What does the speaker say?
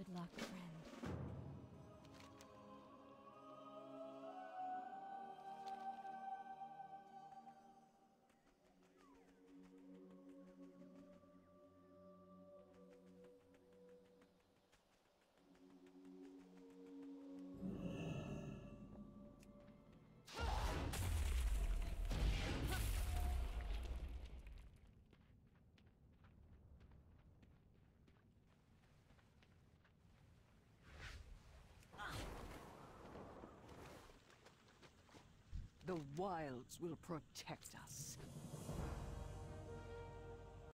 Good luck, friend. The wilds will protect us.